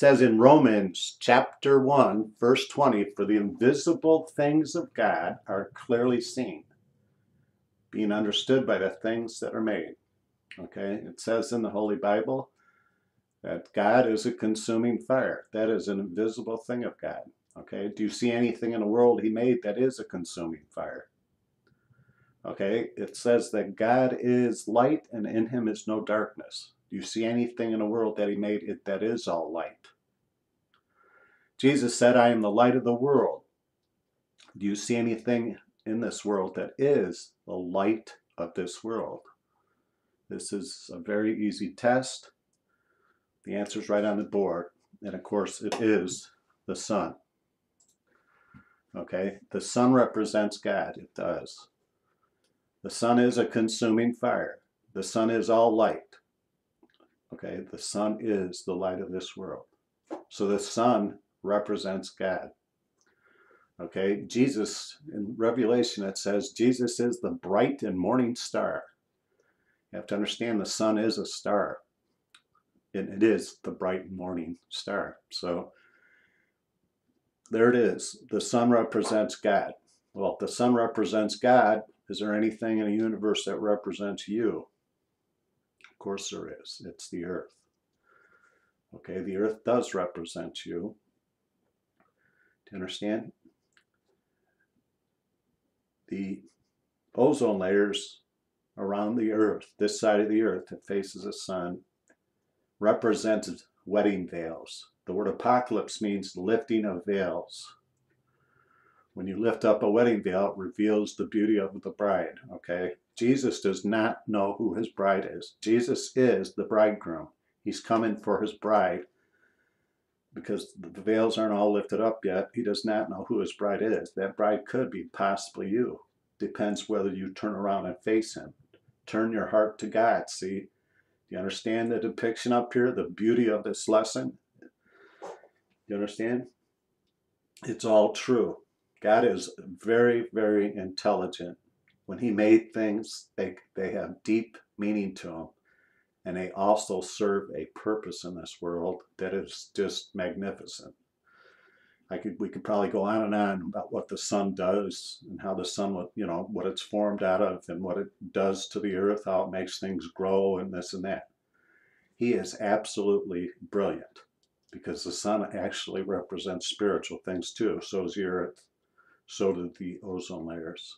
says in Romans chapter 1, verse 20, for the invisible things of God are clearly seen, being understood by the things that are made. Okay, it says in the Holy Bible that God is a consuming fire. That is an invisible thing of God. Okay, do you see anything in the world he made that is a consuming fire? Okay, it says that God is light and in him is no darkness. Do you see anything in the world that he made that is all light? Jesus said, I am the light of the world. Do you see anything in this world that is the light of this world? This is a very easy test. The answer is right on the board. And of course, it is the sun. Okay, the sun represents God. It does. The sun is a consuming fire. The sun is all light. Okay, the sun is the light of this world. So the sun represents God. Okay, Jesus, in Revelation it says, Jesus is the bright and morning star. You have to understand the sun is a star. And it is the bright morning star. So there it is. The sun represents God. Well, if the sun represents God, is there anything in the universe that represents you? Of course there is. It's the earth. Okay, the earth does represent you. Do you understand? The ozone layers around the earth, this side of the earth that faces the sun, represents wedding veils. The word apocalypse means lifting of veils. When you lift up a wedding veil, it reveals the beauty of the bride, okay? Jesus does not know who his bride is. Jesus is the bridegroom. He's coming for his bride. Because the veils aren't all lifted up yet, he does not know who his bride is. That bride could be possibly you. Depends whether you turn around and face him. Turn your heart to God, see? Do you understand the depiction up here, the beauty of this lesson? You understand? It's all true. God is very, very intelligent. When he made things, they have deep meaning to them. And they also serve a purpose in this world that is just magnificent. We could probably go on and on about what the sun does and how the sun, what it's formed out of and what it does to the earth, how it makes things grow and this and that. He is absolutely brilliant because the sun actually represents spiritual things too. So is the earth. So do the ozone layers.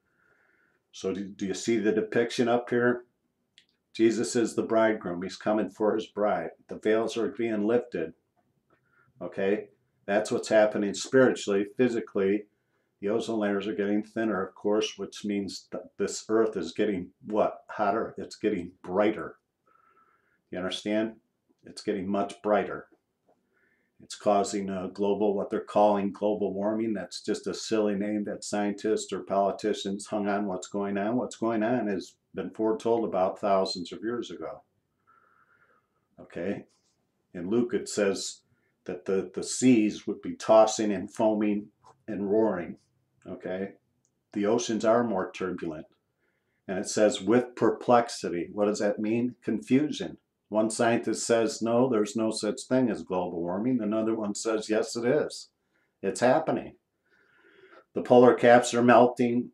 So do you see the depiction up here? Jesus is the bridegroom. He's coming for his bride. The veils are being lifted. Okay? That's what's happening spiritually, physically. The ozone layers are getting thinner, of course, which means that this earth is getting what? Hotter. It's getting brighter. You understand? It's getting much brighter. It's causing what they're calling global warming. That's just a silly name that scientists or politicians hung on what's going on. What's going on has been foretold about thousands of years ago. Okay? In Luke it says that the seas would be tossing and foaming and roaring. Okay? The oceans are more turbulent. And it says with perplexity. What does that mean? Confusion. One scientist says, no, there's no such thing as global warming. Another one says, yes, it is. It's happening. The polar caps are melting.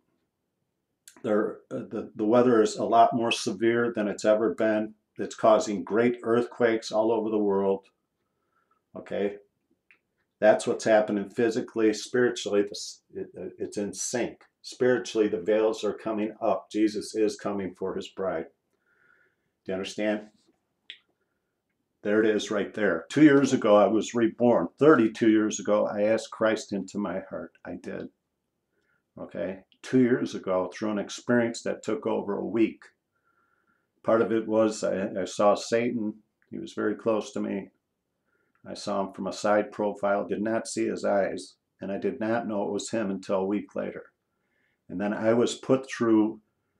The weather is a lot more severe than it's ever been. It's causing great earthquakes all over the world. Okay? That's what's happening physically. Spiritually, it's in sync. Spiritually, the veils are coming up. Jesus is coming for his bride. Do you understand? There it is right there. 2 years ago, I was reborn. 32 years ago, I asked Christ into my heart. I did. Okay? 2 years ago, through an experience that took over a week. Part of it was I saw Satan. He was very close to me. I saw him from a side profile, did not see his eyes, and I did not know it was him until a week later. And then I was put through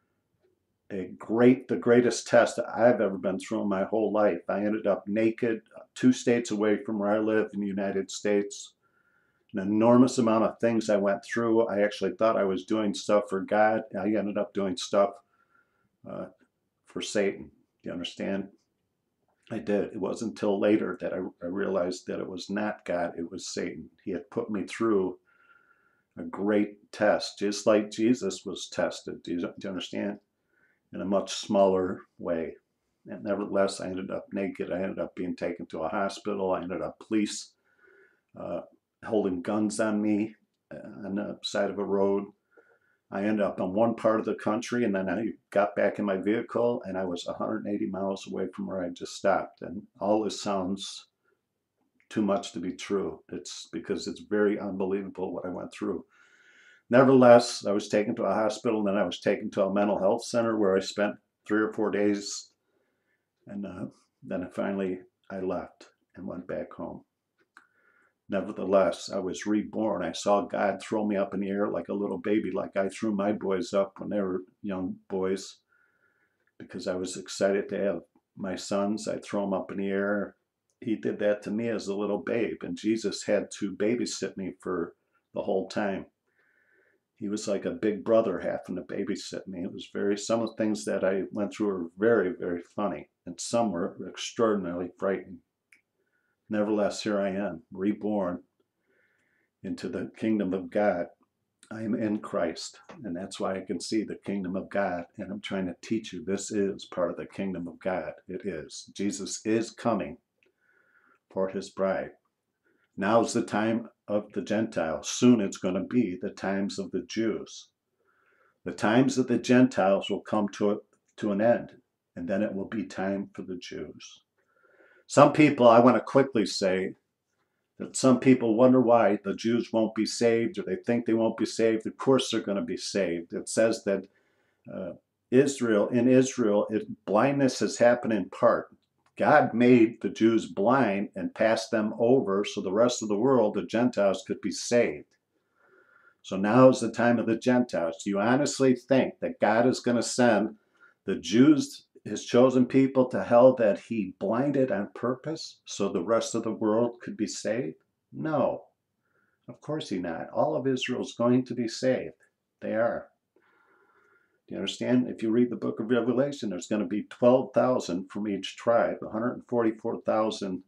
the greatest test I've ever been through in my whole life. I ended up naked, 2 states away from where I live in the United States. An enormous amount of things I went through. I actually thought I was doing stuff for God. I ended up doing stuff for Satan. Do you understand? I did. It wasn't until later that I realized that it was not God, it was Satan. He had put me through a great test, just like Jesus was tested. Do you understand? In a much smaller way. And nevertheless, I ended up naked. I ended up being taken to a hospital. I ended up police uh, holding guns on me on the side of a road. I ended up in one part of the country, and then I got back in my vehicle, and I was 180 miles away from where I just stopped. And all this sounds too much to be true. It's because it's very unbelievable what I went through. Nevertheless, I was taken to a hospital, and then I was taken to a mental health center where I spent 3 or 4 days, and then I left and went back home. Nevertheless, I was reborn. I saw God throw me up in the air like a little baby, like I threw my boys up when they were young boys, because I was excited to have my sons. I throw them up in the air. He did that to me as a little babe, and Jesus had to babysit me for the whole time. He was like a big brother having to babysit me. It was some of the things that I went through were very, very funny, and some were extraordinarily frightening. Nevertheless, here I am, reborn into the kingdom of God. I am in Christ, and that's why I can see the kingdom of God, and I'm trying to teach you this is part of the kingdom of God. It is. Jesus is coming for his bride. Now's the time of the Gentiles. Soon it's going to be the times of the Jews. The times of the Gentiles will come to an end, and then it will be time for the Jews. Some people, I want to quickly say that some people wonder why the Jews won't be saved, or they think they won't be saved. Of course they're going to be saved. It says that in Israel, blindness has happened in part. God made the Jews blind and passed them over so the rest of the world, the Gentiles, could be saved. So now is the time of the Gentiles. Do you honestly think that God is going to send the Jews, his chosen people, to hell that he blinded on purpose so the rest of the world could be saved? No, of course he not. All of Israel is going to be saved. They are. Do you understand? If you read the book of Revelation, there's going to be 12,000 from each tribe, 144,000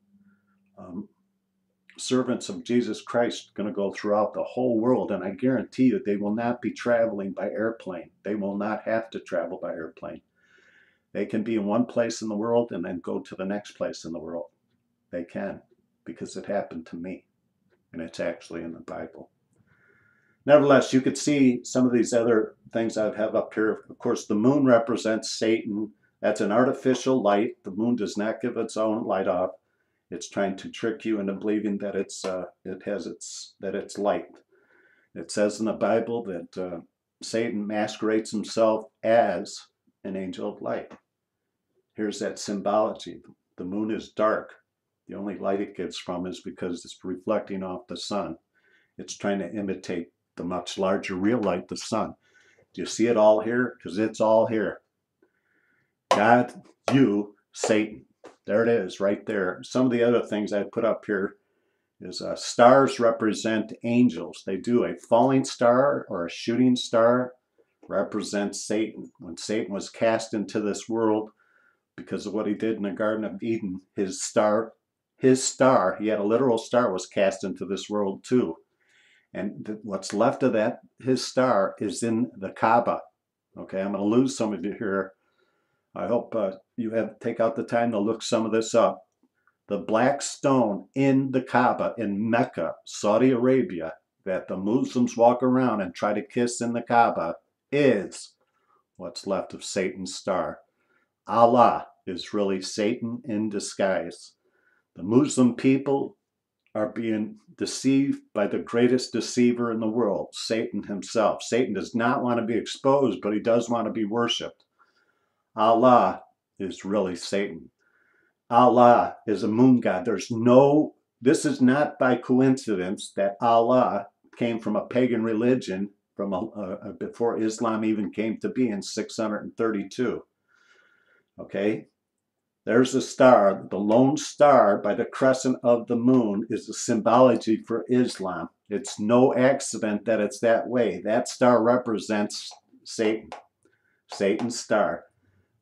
servants of Jesus Christ going to go throughout the whole world. And I guarantee you they will not be traveling by airplane. They will not have to travel by airplane. They can be in one place in the world and then go to the next place in the world. They can, because it happened to me. And it's actually in the Bible. Nevertheless, you could see some of these other things I have up here. Of course, the moon represents Satan. That's an artificial light. The moon does not give its own light off. It's trying to trick you into believing that it's light. It says in the Bible that Satan masquerades himself as an angel of light. Here's that symbology. The moon is dark. The only light it gives from is because it's reflecting off the sun. It's trying to imitate the much larger real light, the sun. Do you see it all here? Because it's all here. God, you, Satan. There it is, right there. Some of the other things I put up here is stars represent angels. They do. A falling star or a shooting star represents Satan. When Satan was cast into this world because of what he did in the Garden of Eden, his star, he had a literal star, was cast into this world too. And what's left of that, his star, is in the Kaaba. Okay, I'm going to lose some of you here. I hope you take out the time to look some of this up. The black stone in the Kaaba in Mecca, Saudi Arabia, that the Muslims walk around and try to kiss in the Kaaba is what's left of Satan's star. Allah is really Satan in disguise. The Muslim people are being deceived by the greatest deceiver in the world, Satan himself. Satan does not want to be exposed, but he does want to be worshipped. Allah is really Satan. Allah is a moon god. This is not by coincidence that Allah came from a pagan religion before Islam even came to be in 632. Okay? There's a star. The lone star by the crescent of the moon is the symbology for Islam. It's no accident that it's that way. That star represents Satan, Satan's star.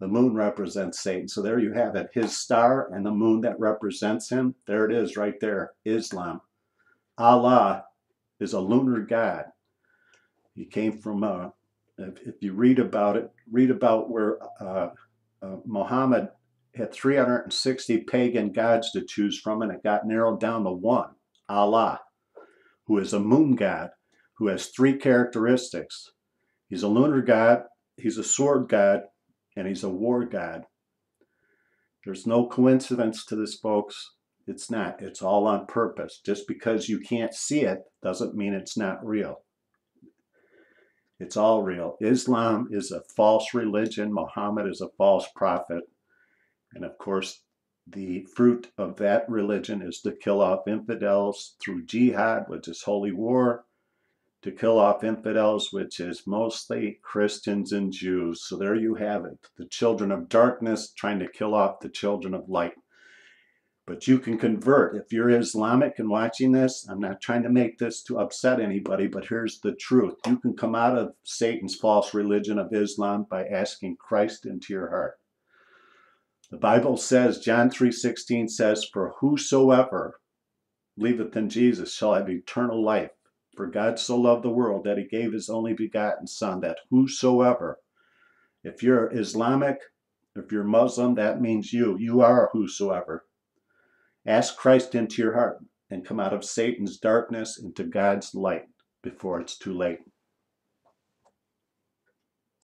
The moon represents Satan. So there you have it. His star and the moon that represents him. There it is right there. Islam. Allah is a lunar god. He came from, if you read about it, read about where Muhammad had 360 pagan gods to choose from, and it got narrowed down to one, Allah, who is a moon god, who has three characteristics. He's a lunar god, he's a sword god, and he's a war god. There's no coincidence to this, folks. It's not. It's all on purpose. Just because you can't see it doesn't mean it's not real. It's all real. Islam is a false religion. Muhammad is a false prophet. And of course, the fruit of that religion is to kill off infidels through jihad, which is holy war, to kill off infidels, which is mostly Christians and Jews. So there you have it. The children of darkness trying to kill off the children of light. But you can convert. If you're Islamic and watching this, I'm not trying to make this to upset anybody, but here's the truth. You can come out of Satan's false religion of Islam by asking Christ into your heart. The Bible says, John 3:16 says, "For whosoever believeth in Jesus shall have eternal life. For God so loved the world that he gave his only begotten Son," that whosoever. If you're Islamic, if you're Muslim, that means you. You are whosoever. Ask Christ into your heart and come out of Satan's darkness into God's light before it's too late.